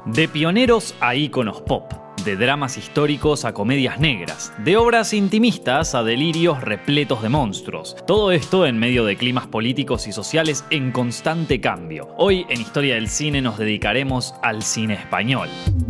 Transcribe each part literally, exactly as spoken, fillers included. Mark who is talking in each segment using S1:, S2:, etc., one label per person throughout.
S1: De pioneros a íconos pop, de dramas históricos a comedias negras, de obras intimistas a delirios repletos de monstruos. Todo esto en medio de climas políticos y sociales en constante cambio. Hoy en Historia del Cine nos dedicaremos al cine español.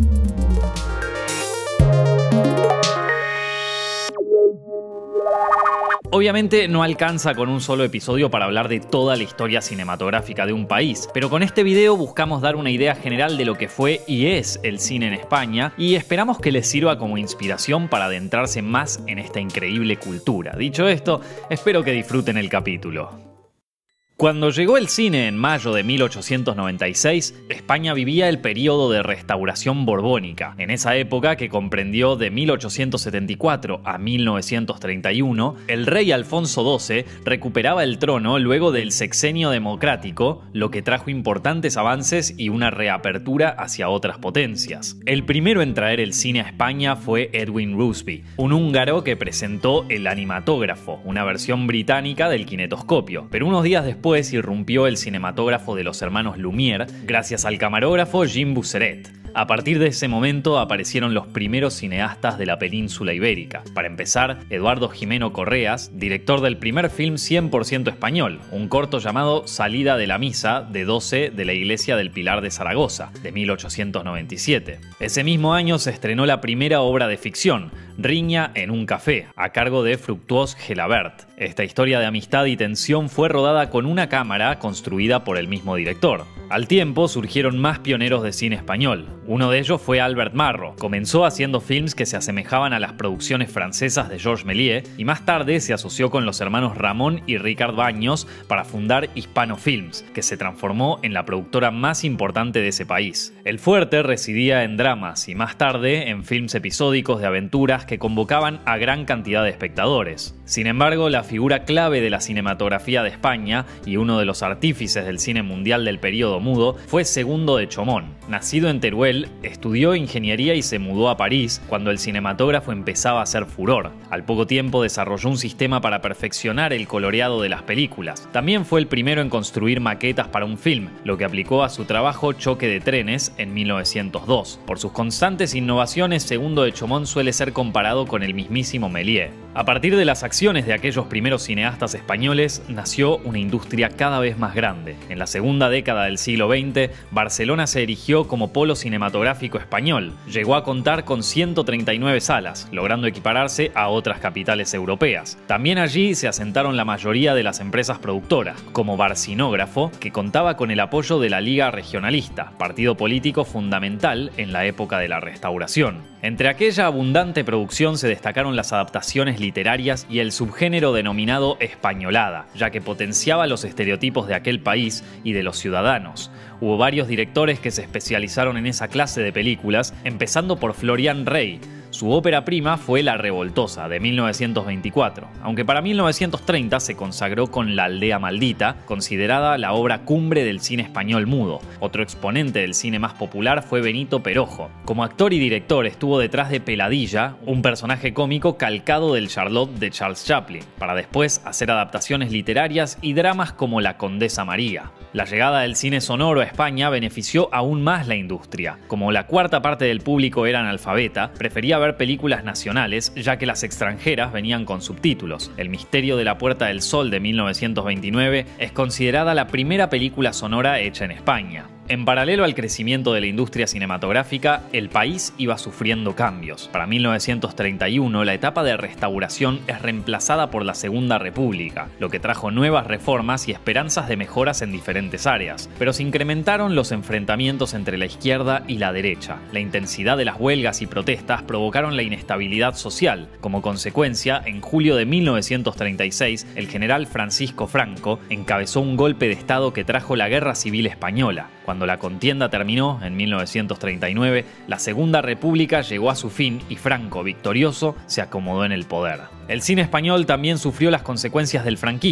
S1: Obviamente no alcanza con un solo episodio para hablar de toda la historia cinematográfica de un país, pero con este video buscamos dar una idea general de lo que fue y es el cine en España y esperamos que les sirva como inspiración para adentrarse más en esta increíble cultura. Dicho esto, espero que disfruten el capítulo. Cuando llegó el cine en mayo de mil ochocientos noventa y seis, España vivía el periodo de restauración borbónica. En esa época, que comprendió de mil ochocientos setenta y cuatro a mil novecientos treinta y uno, el rey Alfonso doce recuperaba el trono luego del sexenio democrático, lo que trajo importantes avances y una reapertura hacia otras potencias. El primero en traer el cine a España fue Edwin Rusby, un húngaro que presentó el animatógrafo, una versión británica del kinetoscopio, pero unos días después irrumpió el cinematógrafo de los hermanos Lumière gracias al camarógrafo Jean Busseret. A partir de ese momento aparecieron los primeros cineastas de la península ibérica. Para empezar, Eduardo Gimeno Correas, director del primer film cien por ciento español, un corto llamado Salida de la Misa de doce de la Iglesia del Pilar de Zaragoza, de mil ochocientos noventa y siete. Ese mismo año se estrenó la primera obra de ficción, Riña en un café, a cargo de Fructuós Gelabert. Esta historia de amistad y tensión fue rodada con una cámara construida por el mismo director. Al tiempo surgieron más pioneros de cine español. Uno de ellos fue Albert Marro. Comenzó haciendo films que se asemejaban a las producciones francesas de Georges Méliès y más tarde se asoció con los hermanos Ramón y Ricard Baños para fundar Hispano Films, que se transformó en la productora más importante de ese país. El fuerte residía en dramas y más tarde en films episódicos de aventuras que convocaban a gran cantidad de espectadores. Sin embargo, la figura clave de la cinematografía de España y uno de los artífices del cine mundial del período mudo fue Segundo de Chomón. Nacido en Teruel, estudió ingeniería y se mudó a París cuando el cinematógrafo empezaba a hacer furor. Al poco tiempo desarrolló un sistema para perfeccionar el coloreado de las películas. También fue el primero en construir maquetas para un film, lo que aplicó a su trabajo Choque de trenes en mil novecientos dos. Por sus constantes innovaciones, Segundo de Chomón suele ser comparado con el mismísimo Méliès. A partir de las acciones de aquellos primeros cineastas españoles, nació una industria cada vez más grande. En la segunda década del siglo veinte, Barcelona se erigió como polo cinematográfico español. Llegó a contar con ciento treinta y nueve salas, logrando equipararse a otras capitales europeas. También allí se asentaron la mayoría de las empresas productoras, como Barcinógrafo, que contaba con el apoyo de la Liga Regionalista, partido político fundamental en la época de la Restauración. Entre aquella abundante producción se destacaron las adaptaciones literarias y el subgénero denominado españolada, ya que potenciaba los estereotipos de aquel país y de los ciudadanos. Hubo varios directores que se especializaron en esa clase de películas, empezando por Florian Rey. Su ópera prima fue La Revoltosa, de mil novecientos veinticuatro, aunque para mil novecientos treinta se consagró con La Aldea Maldita, considerada la obra cumbre del cine español mudo. Otro exponente del cine más popular fue Benito Perojo. Como actor y director estuvo detrás de Peladilla, un personaje cómico calcado del Charlotte de Charles Chaplin, para después hacer adaptaciones literarias y dramas como La Condesa María. La llegada del cine sonoro a España benefició aún más la industria. Como la cuarta parte del público era analfabeta, prefería ver películas nacionales, ya que las extranjeras venían con subtítulos. El misterio de la Puerta del Sol de mil novecientos veintinueve es considerada la primera película sonora hecha en España. En paralelo al crecimiento de la industria cinematográfica, el país iba sufriendo cambios. Para mil novecientos treinta y uno, la etapa de restauración es reemplazada por la Segunda República, lo que trajo nuevas reformas y esperanzas de mejoras en diferentes áreas. Pero se incrementaron los enfrentamientos entre la izquierda y la derecha. La intensidad de las huelgas y protestas provocaron la inestabilidad social. Como consecuencia, en julio de mil novecientos treinta y seis, el general Francisco Franco encabezó un golpe de Estado que trajo la Guerra Civil Española. Cuando la contienda terminó, en mil novecientos treinta y nueve, la Segunda República llegó a su fin y Franco, victorioso, se acomodó en el poder. El cine español también sufrió las consecuencias del franquismo.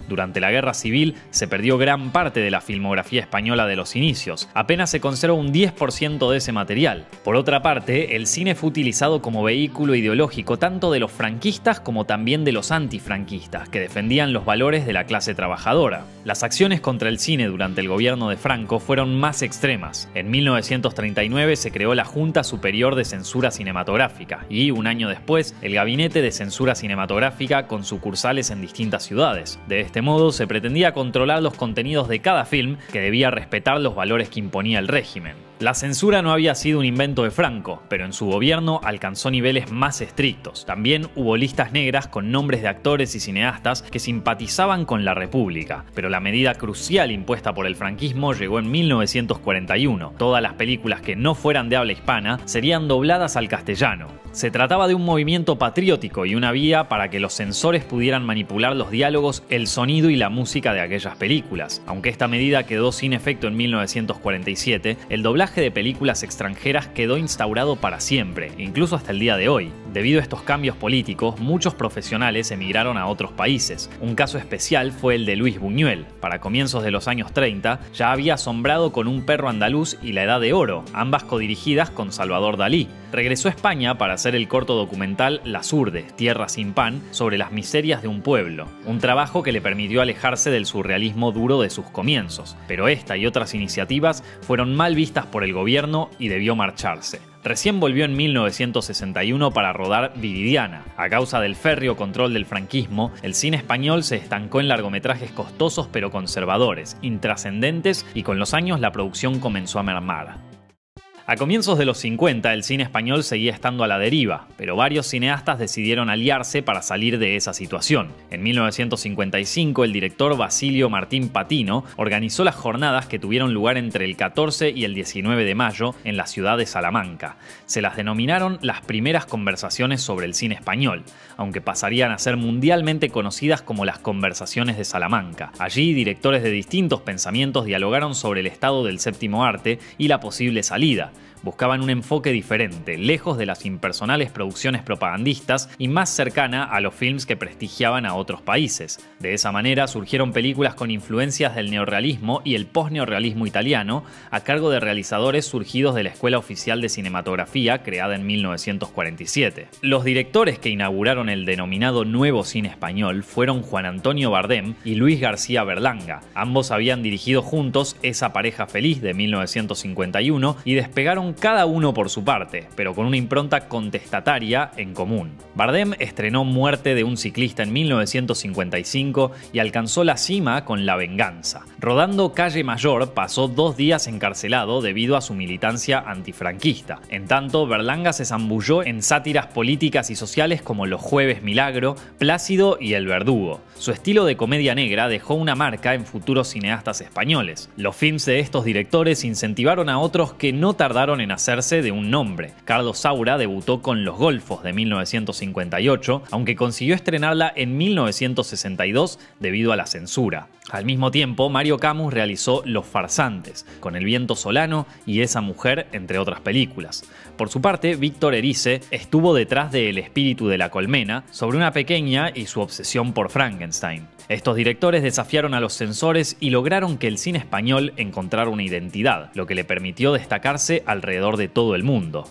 S1: Durante la Guerra Civil se perdió gran parte de la filmografía española de los inicios, apenas se conserva un diez por ciento de ese material. Por otra parte, el cine fue utilizado como vehículo ideológico tanto de los franquistas como también de los antifranquistas, que defendían los valores de la clase trabajadora. Las acciones contra el cine durante el gobierno de Franco fueron más extremas. En mil novecientos treinta y nueve se creó la Junta Superior de Censura Cinematográfica y, un año después, el Gabinete de Censura Cinematográfica con sucursales en distintas ciudades. De este modo, se pretendía controlar los contenidos de cada film, que debía respetar los valores que imponía el régimen. La censura no había sido un invento de Franco, pero en su gobierno alcanzó niveles más estrictos. También hubo listas negras con nombres de actores y cineastas que simpatizaban con la República. Pero la medida crucial impuesta por el franquismo llegó en mil novecientos cuarenta y uno. Todas las películas que no fueran de habla hispana serían dobladas al castellano. Se trataba de un movimiento patriótico y una vía para que los censores pudieran manipular los diálogos, el sonido y la música de aquellas películas. Aunque esta medida quedó sin efecto en mil novecientos cuarenta y siete, el doblaje de películas extranjeras quedó instaurado para siempre, incluso hasta el día de hoy. Debido a estos cambios políticos, muchos profesionales emigraron a otros países. Un caso especial fue el de Luis Buñuel. Para comienzos de los años treinta, ya había asombrado con Un perro andaluz y La Edad de Oro, ambas codirigidas con Salvador Dalí. Regresó a España para hacer el corto documental Las Urdes, Tierra sin pan, sobre las miserias de un pueblo. Un trabajo que le permitió alejarse del surrealismo duro de sus comienzos. Pero esta y otras iniciativas fueron mal vistas por el gobierno y debió marcharse. Recién volvió en mil novecientos sesenta y uno para rodar Viridiana. A causa del férreo control del franquismo, el cine español se estancó en largometrajes costosos pero conservadores, intrascendentes, y con los años la producción comenzó a mermar. A comienzos de los cincuenta, el cine español seguía estando a la deriva, pero varios cineastas decidieron aliarse para salir de esa situación. En mil novecientos cincuenta y cinco, el director Basilio Martín Patino organizó las jornadas que tuvieron lugar entre el catorce y el diecinueve de mayo en la ciudad de Salamanca. Se las denominaron las primeras conversaciones sobre el cine español, aunque pasarían a ser mundialmente conocidas como las Conversaciones de Salamanca. Allí, directores de distintos pensamientos dialogaron sobre el estado del séptimo arte y la posible salida. Buscaban un enfoque diferente, lejos de las impersonales producciones propagandistas y más cercana a los films que prestigiaban a otros países. De esa manera surgieron películas con influencias del neorrealismo y el posneorrealismo italiano, a cargo de realizadores surgidos de la Escuela Oficial de Cinematografía, creada en mil novecientos cuarenta y siete. Los directores que inauguraron el denominado Nuevo Cine Español fueron Juan Antonio Bardem y Luis García Berlanga. Ambos habían dirigido juntos Esa pareja feliz de mil novecientos cincuenta y uno y despegaron cada uno por su parte, pero con una impronta contestataria en común. Bardem estrenó Muerte de un ciclista en mil novecientos cincuenta y cinco y alcanzó la cima con La venganza. Rodando Calle Mayor, pasó dos días encarcelado debido a su militancia antifranquista. En tanto, Berlanga se zambulló en sátiras políticas y sociales como Los Jueves Milagro, Plácido y El Verdugo. Su estilo de comedia negra dejó una marca en futuros cineastas españoles. Los films de estos directores incentivaron a otros que no tardaron en hacerse de un nombre. Carlos Saura debutó con Los Golfos de mil novecientos cincuenta y ocho, aunque consiguió estrenarla en mil novecientos sesenta y dos debido a la censura. Al mismo tiempo, Mario Camus realizó Los Farsantes, Con el viento solano y Esa mujer, entre otras películas. Por su parte, Víctor Erice estuvo detrás de El espíritu de la colmena, sobre una pequeña y su obsesión por Frankenstein. Estos directores desafiaron a los censores y lograron que el cine español encontrara una identidad, lo que le permitió destacarse alrededor de todo el mundo.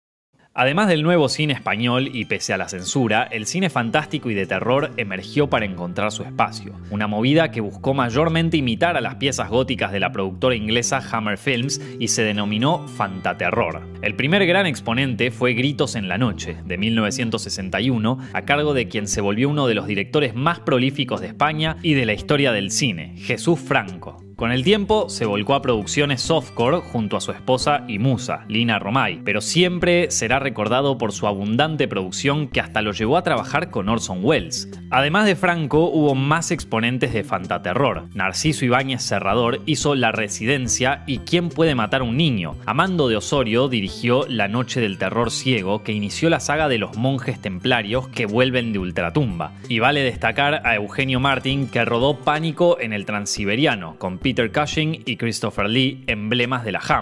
S1: Además del nuevo cine español y pese a la censura, el cine fantástico y de terror emergió para encontrar su espacio. Una movida que buscó mayormente imitar a las piezas góticas de la productora inglesa Hammer Films y se denominó fantaterror. El primer gran exponente fue Gritos en la noche, de mil novecientos sesenta y uno, a cargo de quien se volvió uno de los directores más prolíficos de España y de la historia del cine, Jesús Franco. Con el tiempo se volcó a producciones softcore junto a su esposa y musa, Lina Romay, pero siempre será recordado por su abundante producción que hasta lo llevó a trabajar con Orson Welles. Además de Franco, hubo más exponentes de fantaterror. Narciso Ibáñez Serrador hizo La Residencia y ¿Quién puede matar a un niño? Amando de Osorio dirigió La noche del terror ciego, que inició la saga de los monjes templarios que vuelven de ultratumba. Y vale destacar a Eugenio Martín, que rodó Pánico en el Transiberiano, con Peter Cushing y Christopher Lee, emblemas de la Hammer.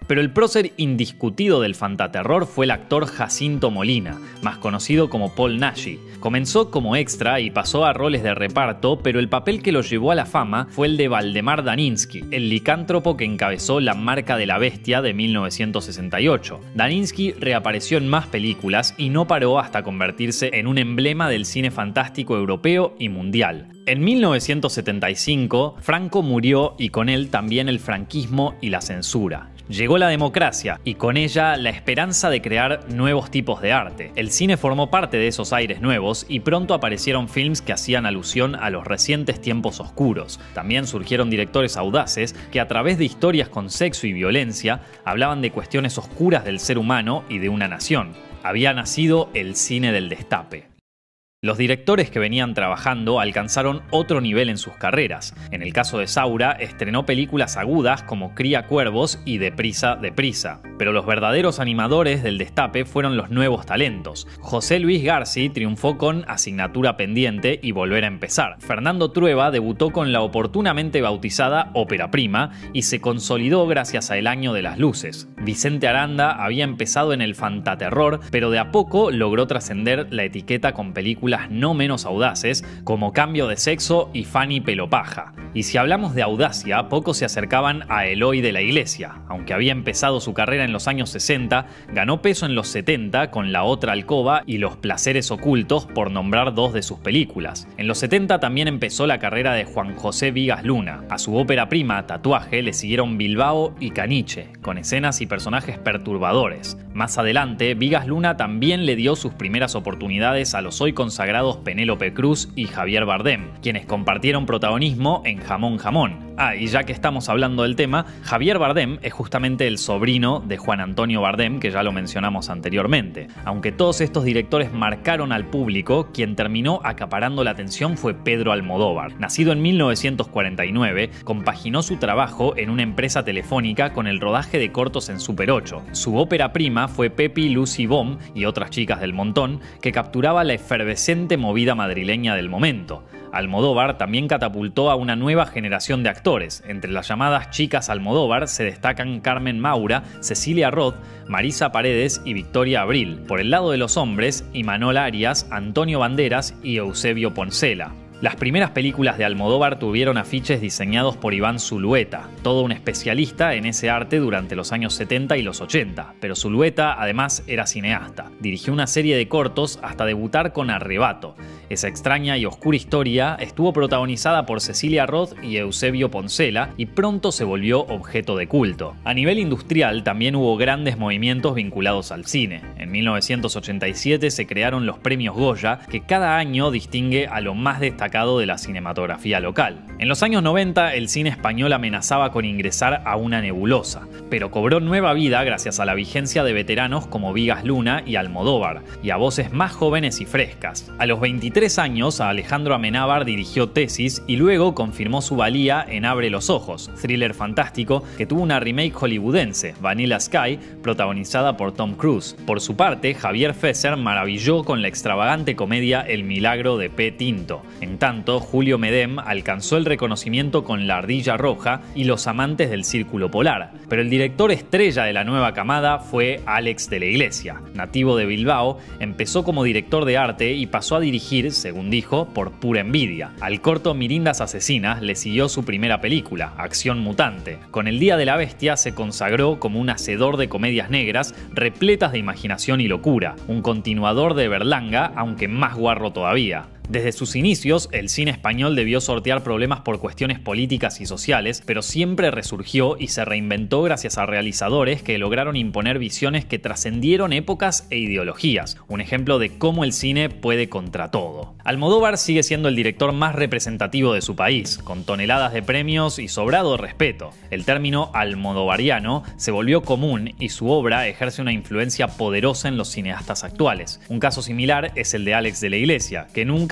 S1: Pero el prócer indiscutido del fantaterror fue el actor Jacinto Molina, más conocido como Paul Naschy. Comenzó como extra y pasó a roles de reparto, pero el papel que lo llevó a la fama fue el de Valdemar Daninsky, el licántropo que encabezó La marca de la bestia de mil novecientos sesenta y ocho. Daninsky reapareció en más películas y no paró hasta convertirse en un emblema del cine fantástico europeo y mundial. En mil novecientos setenta y cinco, Franco murió y con él también el franquismo y la censura. Llegó la democracia y con ella la esperanza de crear nuevos tipos de arte. El cine formó parte de esos aires nuevos y pronto aparecieron films que hacían alusión a los recientes tiempos oscuros. También surgieron directores audaces que a través de historias con sexo y violencia hablaban de cuestiones oscuras del ser humano y de una nación. Había nacido el cine del destape. Los directores que venían trabajando alcanzaron otro nivel en sus carreras. En el caso de Saura, estrenó películas agudas como Cría cuervos y Deprisa, deprisa. Pero los verdaderos animadores del destape fueron los nuevos talentos. José Luis Garci triunfó con Asignatura pendiente y Volver a empezar. Fernando Trueba debutó con la oportunamente bautizada Ópera Prima y se consolidó gracias a El año de las luces. Vicente Aranda había empezado en el fantaterror, pero de a poco logró trascender la etiqueta con películas no menos audaces como Cambio de sexo y Fanny Pelopaja. Y si hablamos de audacia, pocos se acercaban a Eloy de la Iglesia. Aunque había empezado su carrera en los años sesenta, ganó peso en los setenta con La otra alcoba y Los placeres ocultos, por nombrar dos de sus películas. En los setenta también empezó la carrera de Juan José Vigas Luna. A su ópera prima, Tatuaje, le siguieron Bilbao y Caniche, con escenas y personajes perturbadores. Más adelante, Vigas Luna también le dio sus primeras oportunidades a los hoy consagrados Penélope Cruz y Javier Bardem, quienes compartieron protagonismo en Jamón Jamón. Ah, y ya que estamos hablando del tema, Javier Bardem es justamente el sobrino de Juan Antonio Bardem, que ya lo mencionamos anteriormente. Aunque todos estos directores marcaron al público, quien terminó acaparando la atención fue Pedro Almodóvar. Nacido en mil novecientos cuarenta y nueve, compaginó su trabajo en una empresa telefónica con el rodaje de cortos en Super ocho. Su ópera prima fue Pepi, Lucy Bomb y otras chicas del montón, que capturaba la efervescente movida madrileña del momento. Almodóvar también catapultó a una nueva generación de actores. Entre las llamadas chicas Almodóvar se destacan Carmen Maura, Cecilia Roth, Marisa Paredes y Victoria Abril. Por el lado de los hombres, Imanol Arias, Antonio Banderas y Eusebio Poncela. Las primeras películas de Almodóvar tuvieron afiches diseñados por Iván Zulueta, todo un especialista en ese arte durante los años setenta y los ochenta, pero Zulueta además era cineasta. Dirigió una serie de cortos hasta debutar con Arrebato. Esa extraña y oscura historia estuvo protagonizada por Cecilia Roth y Eusebio Poncela y pronto se volvió objeto de culto. A nivel industrial también hubo grandes movimientos vinculados al cine. En mil novecientos ochenta y siete se crearon los premios Goya, que cada año distingue a lo más destacado de la cinematografía local. En los años noventa el cine español amenazaba con ingresar a una nebulosa, pero cobró nueva vida gracias a la vigencia de veteranos como Vigas Luna y Almodóvar, y a voces más jóvenes y frescas. A los veintitrés años, Alejandro Amenábar dirigió Tesis y luego confirmó su valía en Abre los ojos, thriller fantástico que tuvo una remake hollywoodense, Vanilla Sky, protagonizada por Tom Cruise. Por su parte, Javier Fesser maravilló con la extravagante comedia El milagro de P. Tinto. En tanto, Julio Medem alcanzó el reconocimiento con La ardilla roja y Los amantes del círculo polar, pero el director estrella de la nueva camada fue Alex de la Iglesia. Nativo de Bilbao, empezó como director de arte y pasó a dirigir, según dijo, por pura envidia. Al corto Mirindas asesinas le siguió su primera película, Acción mutante. Con El día de la bestia se consagró como un hacedor de comedias negras repletas de imaginación y locura, un continuador de Berlanga, aunque más guarro todavía. Desde sus inicios, el cine español debió sortear problemas por cuestiones políticas y sociales, pero siempre resurgió y se reinventó gracias a realizadores que lograron imponer visiones que trascendieron épocas e ideologías. Un ejemplo de cómo el cine puede contra todo. Almodóvar sigue siendo el director más representativo de su país, con toneladas de premios y sobrado respeto. El término almodovariano se volvió común y su obra ejerce una influencia poderosa en los cineastas actuales. Un caso similar es el de Alex de la Iglesia, que nunca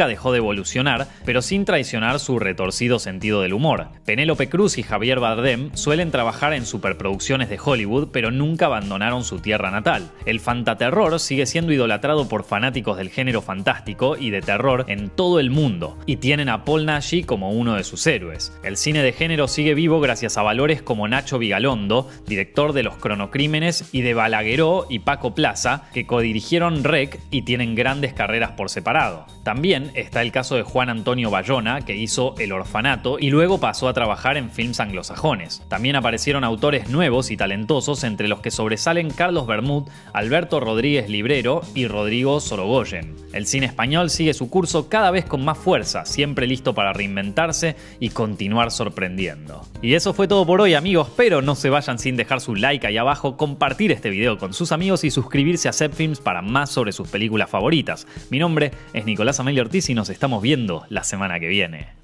S1: dejó de evolucionar, pero sin traicionar su retorcido sentido del humor. Penélope Cruz y Javier Bardem suelen trabajar en superproducciones de Hollywood, pero nunca abandonaron su tierra natal. El fantaterror sigue siendo idolatrado por fanáticos del género fantástico y de terror en todo el mundo, y tienen a Paul Naschy como uno de sus héroes. El cine de género sigue vivo gracias a valores como Nacho Vigalondo, director de Los Cronocrímenes, y de Balagueró y Paco Plaza, que codirigieron Rec y tienen grandes carreras por separado. También está el caso de Juan Antonio Bayona, que hizo El Orfanato y luego pasó a trabajar en films anglosajones. También aparecieron autores nuevos y talentosos, entre los que sobresalen Carlos Bermud, Alberto Rodríguez Librero y Rodrigo Sorogoyen. El cine español sigue su curso cada vez con más fuerza, siempre listo para reinventarse y continuar sorprendiendo. Y eso fue todo por hoy, amigos, pero no se vayan sin dejar su like ahí abajo, compartir este video con sus amigos y suscribirse a Zepfilms para más sobre sus películas favoritas. Mi nombre es Nicolás Amelio Ortiz y nos estamos viendo la semana que viene.